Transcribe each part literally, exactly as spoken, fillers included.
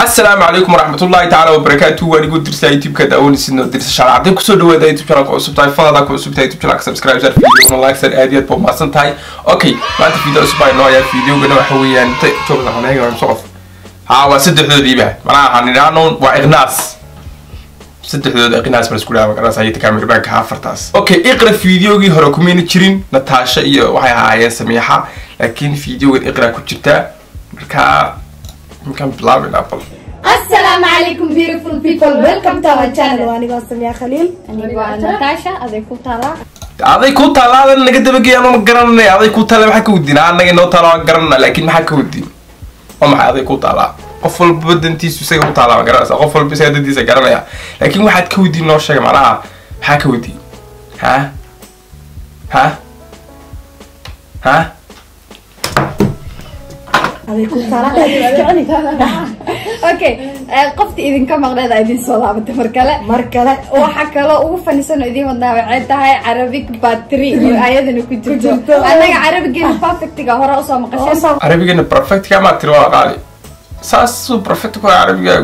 السلام عليكم ورحمة الله تعالى وبركاته. وأنا قلت درس يوتيوب كده أول سنة درس شرع عندك كسر دوّا يوتيوب شرع كوسب تاي فاضا كوسب تاي يوتيوب شرع سبسكرايب شرع فيديو ولا لايك شرع أديت بوم أصلا تاي أوكي ما أنت فيديو أسبوعي نوعي فيديو قلنا حويا أنت شوف لنا هنا يوم صوف ها وسد حدود يبه معناها هنرانون وإغناس سد حدود إغناس بس كلها مقراص هي تكامل بانك هافرتاس أوكي اقرأ فيديو جي هركمين تشرين نتاشا إيه وهي هاي سميحة لكن فيديو اقرأ كتشتا مركا ممكن بلعب الأبل. السلام عليكم beautiful people, welcome to our channel. وأنا قاسم يا خليل. أنا ناتاشا. أذي كوتالا. أذي كوتالا أنا قد بقي أنا مقرنني أذي كوتالا ما حكودين أنا قد نوتالا قرنا لكن ما حكودين. وما أذي كوتالا. قفل بدن تيسو سيء كوتالا قرنا قفل بسيد تيسو قرنا لكن واحد كودين نور شيء معناها حكودين. ها؟ ها؟ ها؟ اوكي قفتي idin ka maqleed idin soo laabatay mar kale mar kale waxa kale ugu fanisan idin wadnaa waxay tahay Arabic battery ayadana ku jirto anaga Arabiga perfect ga hore u soo maqashay Arabiga perfect ka ma tiro qaali saasu perfect ku Arabiga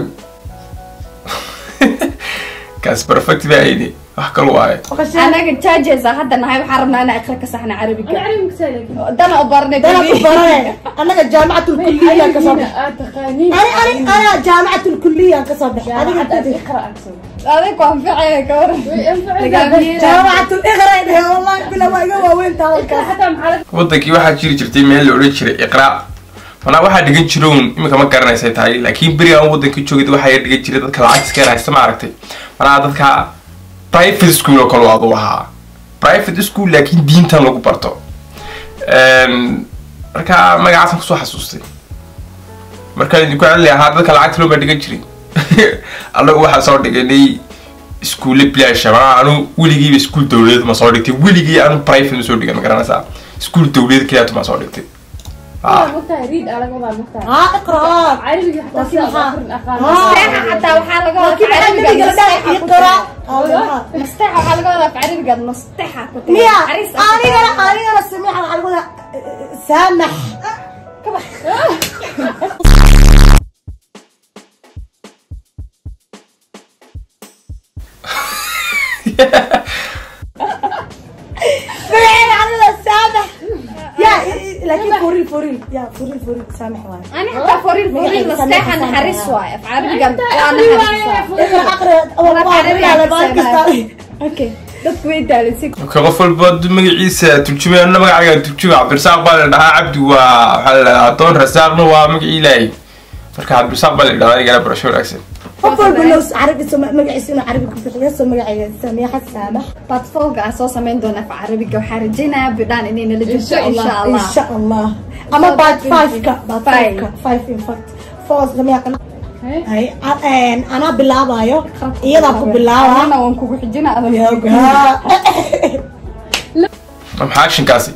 kaas perfect baaydi wax kale waaye anaga charges hadda nahay waxa rabnaa inaan akhri ka saxna Arabiga dana u barnay dana u barnay anaga jaamacatu kulliya ka soo baxay ani ani ana jaamacatu kulliya ka soo baxay adiga iqra akso adiga waan ficay ka war jaamacatu iqra ee wallahi bila waa iga waaweyn taawalka hatta maxaa wadankii waxa jiri jirtay meel la oran jiray iqra wana waxa dhigan jiroon imika ma garanaysay tahay laakiin bariga wadanka joogay waxa dhigan jiray dadka lacag iska haysta ma aragtay wana dadka private school oo kale waa uu ahaa private school laakiin diintan lagu barto een marka magacaas ku soo xasuustay marka idinku cali ahaa dadka lacag loo dhigan jiray allagu waxa soo dhiganay school plaash aanu wiligii school dawladeed ma soo dhigtay wiligii aanu private soo dhigan ma garanaysaa school dawladeed kaliya ma soo dhigtay اه متهريد على قضاء مختار اه اقرا عربي حتى مستحى حتى وحال قضاء في عربي يقرا مستحى وحال قضاء في عربي قد مستحى ميا انا انا انا سميحه على قضاء سامح كبح بعين على سامح يا لكن فوريل فوريل يا فوريل فوريل سامح واي انا حتى فوريل فوريل مستحى نحرس واي في عربي قد انا اقرا اقرا والله على بالك اوكي dadku way daalisay ka qofal bad magaciisa turjumay anna magacayga turjumay Cabdirsaaq baa la dhahaa Cabdi waa waxa la adoon rasaaqna waa magaci ilaahay marka Cabdirsaaq baa la dhahaa igala barasho wanaagsan qofal buluus carabi soo magaciisa inuu carabi ku fiqriyo soo magacayga Samiixa Saamax platformka soo sameyn doona في عربي waxa rajaynayaa bidaan inayna la jirto insha Allah insha Allah ama baad five ka baad five in fact four Samiixa هاي أنا بلعبايو إيه أبغى بلعبها أنا وانكو حجنا أنا يا ما محاكش نكاسي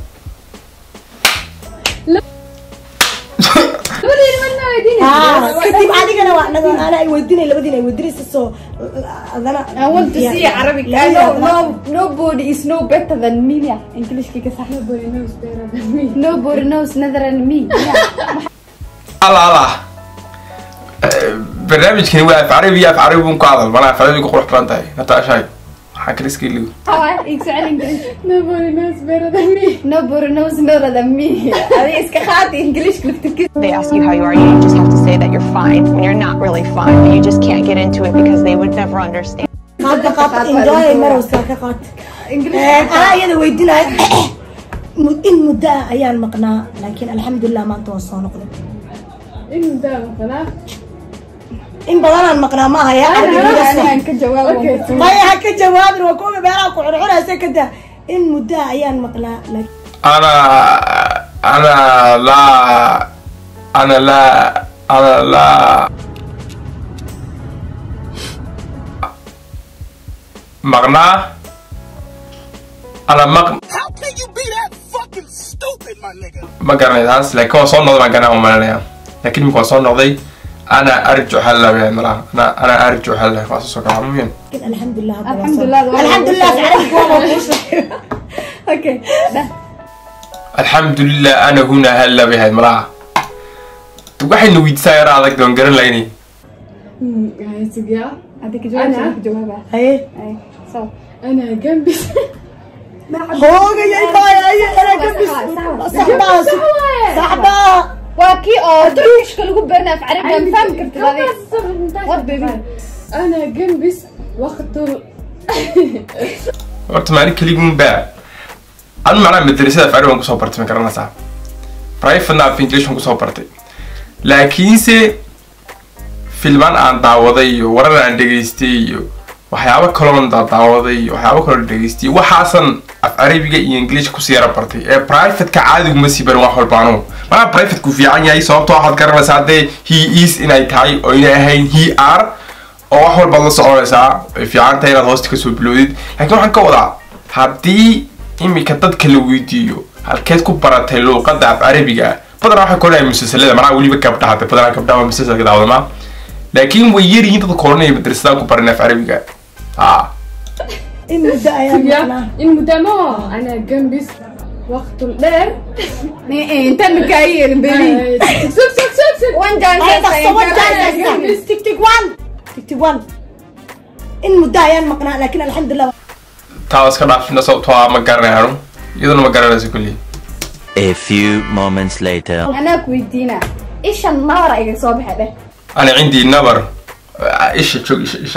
آه كتير عادي أنا وأنا أنا يوديني اللي بديني يوديني سو أنا I want to see Arabic no no nobody is no better than me yeah English كي كسح nobody knows better than me nobody knows better than me الله الله برنامج كان واقف عربي في عربي مقابل ما في عربي قروح بلانتاي نتاشاي حكي لسكي لي اه يسأل انجليش nobody knows better than me nobody knows better than me هذه اسك خاطي انجليش كلفتك they ask you how you are you just have to say that you're fine when you're not really fine but you just can't get into it because they would never understand هذا قط enjoy مروسا كقط انجليش انا يدا ويدينا إن مدة أيام مقنع لكن الحمد لله ما توصل نقدر إن مدة مقنع إن بدنا المقنع ما هي أنا كجواب ما هي كجواب وكومي بيراك وعرعنا سكتة إن مدة أيام مقنع لك أنا أنا لا أنا لا أنا لا مقنع أنا مقنع ما قرني ناس لكن وصلنا ما قرنا وما لكن ممكن وصلنا ضي أنا أرجو حلا يا مرا أنا أنا أرجو حلا خلاص سكر عموماً الحمد لله الحمد لله الحمد لله أوكي الحمد لله أنا هنا هلا بهاي مرا waxayna weydiisaa yaraa adag doon garan lahayn هاي تقيا هذيك جوابها جوابها هاي اي صح انا جنبي هو جاي باي انا جنبي صعبه صعبه واكي او تركيش كلو برنا في عربي ما فهم كرت هذه وات بيبي انا جنبي وقت horta maalin keligii un baa anu macnaha madrasada af carabi aan kusoo bartay ma garanaysaa privatena af english aan kusoo bartay laakiinse filmaan aan daawaday iyo warar aan dhegaystay iyo waxyaabo kaloon daawaday iyo waxyaabo kaloo dhegaystay waxaasan af carabiga iyo english kusii yara bartay ee privateka caadigu ma sii barin wax walba anu macnaha privateku fiican yahay sababtoo waxaad garanaysaa haddee he is inay tahay oo inay ahayn he are oo wax walba la soconaysaa ay fiican tahay inaad hoosta kasoo bilowdid laakiin waxaan ka wadaa haddii imika dadka la weydiiyo halkeed ku baratay luuqadda af carabiga badanaa waxay koranayaan musalsalada macnaha weliba gabdhaha de badanaa gabdhaha musalsalka daawadamaa laakiin way yaryihiin dadka koranaya madrasadaan ku baran af carabiga haa in muddo ayaan maqnaa in muddo ma ana جنبي وقت الدير انت مكاير بيبي سك سك سك سك وين جان جنبي تك تك وان تك تك وان in muddo ayaan maqnaa laakiin alxamdulilah taa iska dhaafina sababtoo ah ma garanayo iyaduna ma garanayso kulli A few moments later. انا كويدينا ايش النار ايga soo baxay أنا عندي نبر إيش شو إيش إيش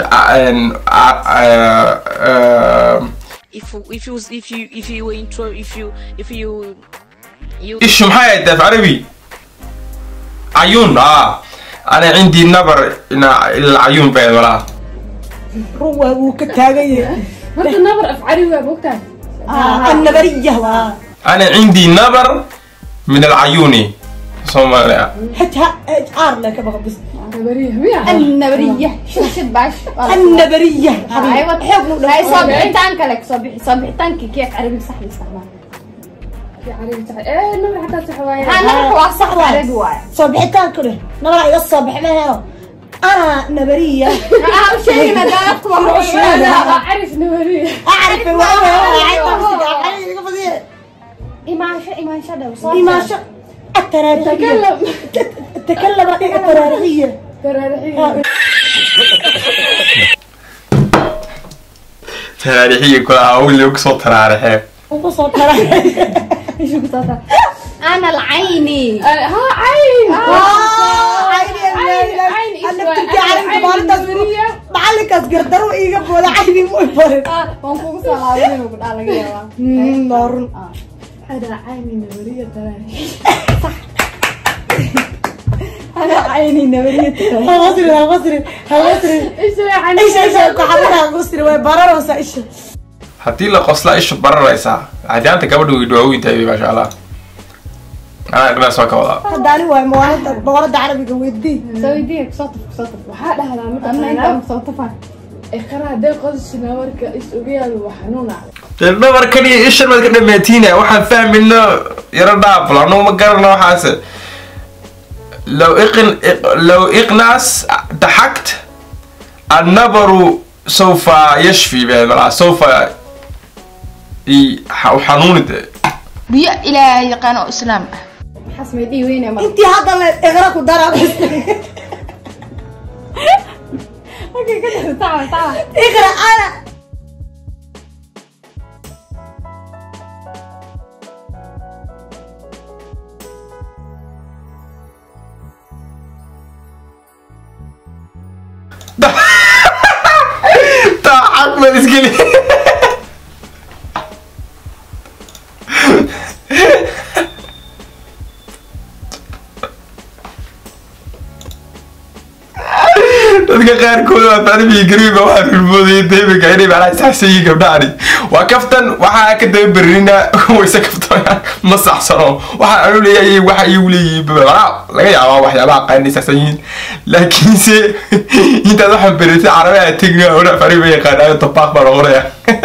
if if you if you if you intro if you if you you إيش محايد ده في عربي عيون آه أنا عندي نبر إن العيون بين ولا ruwa wuu ka taagan yahay هذا النبر افعالي وابوكتان النبريه waa أنا عندي نبر من العيون صوماليا حتى ار لك بقى بس نبريه ميا النبريه شد شد باش النبريه ايوه تحب هاي صبحتان كلك صبح صبحتان كيف عربي صح الاستعمال في عربي صح ايه النبر حتى صح وايد انا هو صح عربي وايد صبحتان كله نبر iga soo baxmay انا نبريه اه شيء نجاك وحوش انا اعرف نبريه اعرف والله إيمانشا إيمانشا ده وصار إيمانشا التراريحية تكلم تكلم رأي التراريحية تراريحية تاريخية كلها أول يوم صوت تاريخية وصوت تراريحية إيش قصتها أنا العيني ها عين عيني عيني أنا بتركي عارف بارد معلك أتقدروا إيه ولا عيني مو يفرد وانكم صلاحين وقد على جيوا نار هذا عيني نورية تراريحية صح أنا عيني نورية تراريحية هغسري هغسري هغسري إيش يعني إيش إيش كحبنا هغسري وبرر وسا إيش haddii la qosla isha bararaysaa cadaanta gabadha way dhawaaweyn tahay maasha allah anaa dhinaas waa ka wadaa هداني واي موالد بورد عربي قويدي سويديك صوتك صوتك وحاد هذا مثلا أنت صوتك إخرا ده قص نورك إيش أبيض وحنونة nabarkan iyo ishan maad ka dhammaatiina waxaan fahmayno yaro dhaafla anuu ma garana waxaase low iqn low iqnaas daxagt النبر سوف يشفي بهذا سوف حنون بيا إلى يقانو إسلام حسمي دي وين يا مرة انتي هذا اللي اغرق ودرب اوكي كده تعال تعال اغرق انا تعال ما تسكلي dadka qaarkood waa tacliimi gariib waa filmooday deebiga inay macnaha saxsayi gabdhaani waa kaftan waxaa ka daba berrina wayse kaftan ma saxsano waxaa anu leeyahay waxa iigu leeyihiin laga yaabaa waxyaabaha qaarnay saxsan yihiin laakiinse intaad waxaan beritay carabiga tegna ona fariba yaqaanaayo tabaaq baa noqonaya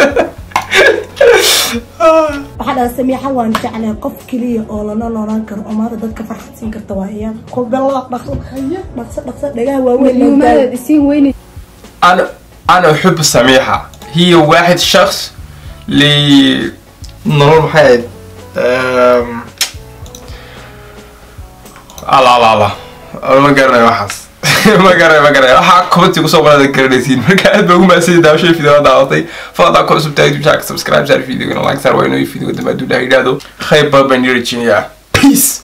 waxaa sameexa waan jeclaa qof kaliya oo la noolaan karo oo maanta dadka farxadsiin karta waa iyada qobala dhaqso dhaqso dhaqso dhagaha waaweyn ماذا اسين وين انا انا احب سميحة هي واحد شخص ل نور محمد الله الله الله انا ما قرنا يا حس ما قرأ ما قرأ راح كومنتي وصوب هذا الكريسين مركز بقول ما سيد داوش الفيديو هذا عطي فضل كل سبتايد بشاك سبسكرايب على الفيديو قلنا لايك صار وينو الفيديو قدام أدو ده يدادو خير بابا نيرتشين يا بيس